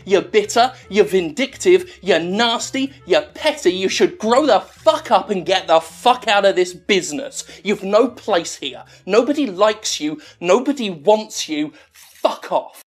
you're bitter, you're vindictive, you're nasty, you're petty. You should grow the fuck up and get the fuck out of this business. You've no place here. Nobody likes you. Nobody wants you. Fuck off.